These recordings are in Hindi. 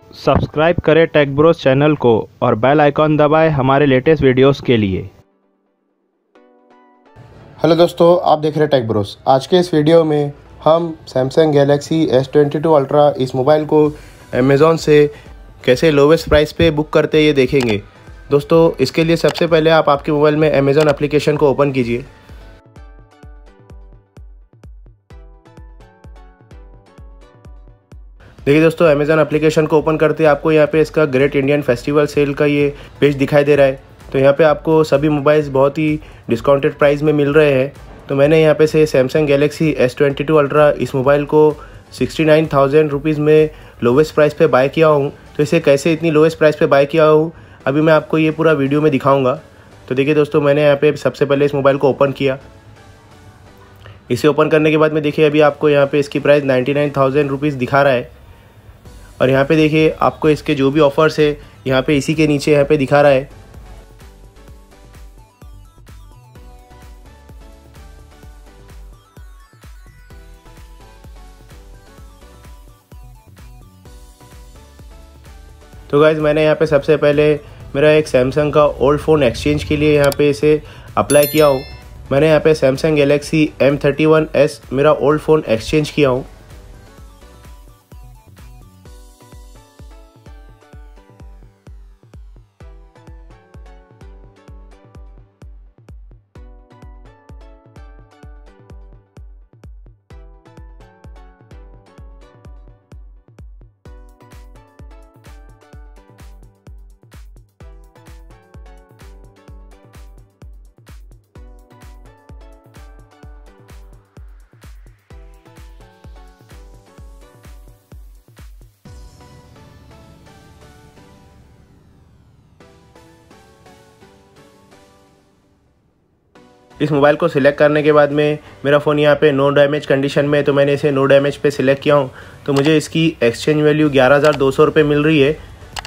सब्सक्राइब करें टेक ब्रोस चैनल को और बेल आइकॉन दबाएं हमारे लेटेस्ट वीडियोस के लिए। हेलो दोस्तों, आप देख रहे हैं टेक ब्रोस। आज के इस वीडियो में हम सैमसंग गैलेक्सी S22 अल्ट्रा इस मोबाइल को अमेज़ॉन से कैसे लोवेस्ट प्राइस पे बुक करते हैं ये देखेंगे। दोस्तों, इसके लिए सबसे पहले आप आपके मोबाइल में अमेज़ॉन एप्लीकेशन को ओपन कीजिए। देखिए दोस्तों, अमेज़ॉन एप्लीकेशन को ओपन करते आपको यहाँ पे इसका ग्रेट इंडियन फेस्टिवल सेल का ये पेज दिखाई दे रहा है। तो यहाँ पे आपको सभी मोबाइल्स बहुत ही डिस्काउंटेड प्राइस में मिल रहे हैं। तो मैंने यहाँ पे से सैमसंग गैलेक्सी S22 अल्ट्रा इस मोबाइल को 69,000 रुपीज़ में लोवेस्ट प्राइस पे बाय किया हूँ। तो इसे कैसे इतनी लोवेस्ट प्राइस पे बाय किया हूँ अभी मैं आपको ये पूरा वीडियो में दिखाऊँगा। तो देखिए दोस्तों, मैंने यहाँ पे सबसे पहले इस मोबाइल को ओपन किया। इसे ओपन करने के बाद में देखिए अभी आपको यहाँ पे इसकी प्राइस 99,000 रुपीज़ दिखा रहा है। और यहाँ पे देखिए आपको इसके जो भी ऑफर्स है यहाँ पे इसी के नीचे यहाँ पे दिखा रहा है। तो गाइज़, मैंने यहाँ पे सबसे पहले मेरा एक सैमसंग का ओल्ड फ़ोन एक्सचेंज के लिए यहाँ पे इसे अप्लाई किया हूँ। मैंने यहाँ पे सैमसंग गैलेक्सी M31s मेरा ओल्ड फ़ोन एक्सचेंज किया हूँ। इस मोबाइल को सिलेक्ट करने के बाद में मेरा फ़ोन यहाँ पे नो डैमेज कंडीशन में है, तो मैंने इसे नो डैमेज पे सिलेक्ट किया हूँ। तो मुझे इसकी एक्सचेंज वैल्यू 11,200 रुपये मिल रही है।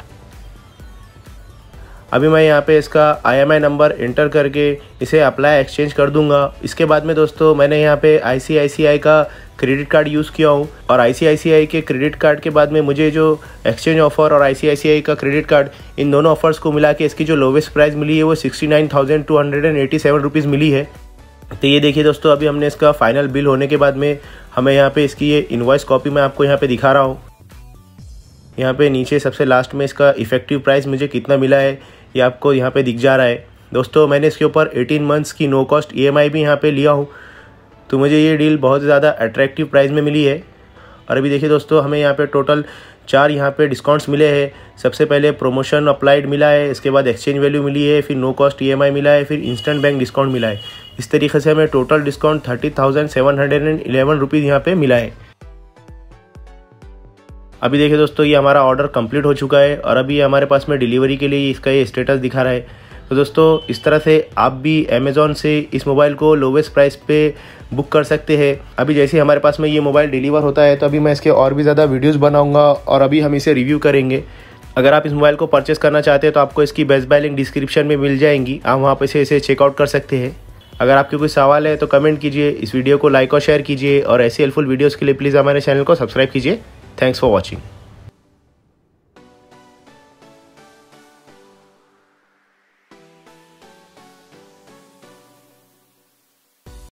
अभी मैं यहाँ पे इसका IMI नंबर इंटर करके इसे अप्लाई एक्सचेंज कर दूंगा। इसके बाद में दोस्तों मैंने यहाँ पे ICICI का क्रेडिट कार्ड यूज़ किया हूँ और ICICI के क्रेडिट कार्ड के बाद में मुझे जो एक्सचेंज ऑफ़र और ICICI का क्रेडिट कार्ड, इन दोनों ऑफ़र्स को मिला के इसकी जो लोवेस्ट प्राइस मिली है वो 69,287 रुपीज़ मिली है। तो ये देखिए दोस्तों, अभी हमने इसका फाइनल बिल होने के बाद में हमें यहाँ पे इसकी ये इनवॉइस कॉपी मैं आपको यहाँ पे दिखा रहा हूँ। यहाँ पे नीचे सबसे लास्ट में इसका इफेक्टिव प्राइस मुझे कितना मिला है ये आपको यहाँ पे दिख जा रहा है। दोस्तों, मैंने इसके ऊपर 18 मंथ्स की नो कॉस्ट EMI भी यहाँ पे लिया हूँ। तो मुझे ये डील बहुत ज़्यादा अट्रैक्टिव प्राइस में मिली है। और अभी देखिए दोस्तों, हमें यहाँ पे टोटल 4 यहाँ पे डिस्काउंट्स मिले हैं। सबसे पहले प्रमोशन अप्लाइड मिला है, इसके बाद एक्सचेंज वैल्यू मिली है, फिर नो कॉस्ट EMI मिला है, फिर इंस्टेंट बैंक डिस्काउंट मिला है। इस तरीके से हमें टोटल डिस्काउंट 30,711 रुपीज़ यहाँ पे मिला है। अभी देखिए दोस्तों, ये हमारा ऑर्डर कंप्लीट हो चुका है और अभी हमारे पास में डिलीवरी के लिए इसका ये स्टेटस दिखा रहा है। तो दोस्तों, इस तरह से आप भी अमेज़ॉन से इस मोबाइल को लोवेस्ट प्राइस पे बुक कर सकते हैं। अभी जैसे हमारे पास में ये मोबाइल डिलीवर होता है तो अभी मैं इसके और भी ज़्यादा वीडियोस बनाऊंगा और अभी हम इसे रिव्यू करेंगे। अगर आप इस मोबाइल को परचेस करना चाहते हैं तो आपको इसकी बेस्ट बाय लिंक डिस्क्रिप्शन में मिल जाएंगी, आप वहाँ पर से इसे चेकआउट कर सकते हैं। अगर आपके कोई सवाल है तो कमेंट कीजिए, इस वीडियो को लाइक और शेयर कीजिए और ऐसी हेल्पफुल वीडियोज़ के लिए प्लीज़ हमारे चैनल को सब्सक्राइब कीजिए। Thanks for watching.